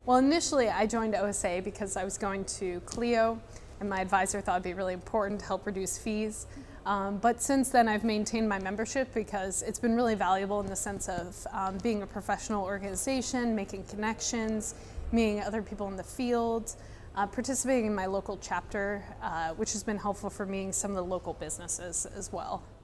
Well, initially I joined OSA because I was going to Clio, and my advisor thought it'd be really important to help reduce fees. But since then I've maintained my membership because it's been really valuable in the sense of being a professional organization, making connections, meeting other people in the field, participating in my local chapter, which has been helpful for meeting some of the local businesses as well.